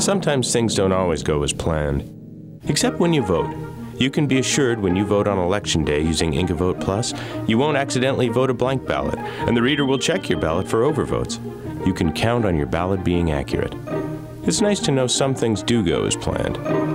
Sometimes things don't always go as planned. Except when you vote. You can be assured when you vote on Election Day using InkaVote Plus, you won't accidentally vote a blank ballot, and the reader will check your ballot for overvotes. You can count on your ballot being accurate. It's nice to know some things do go as planned.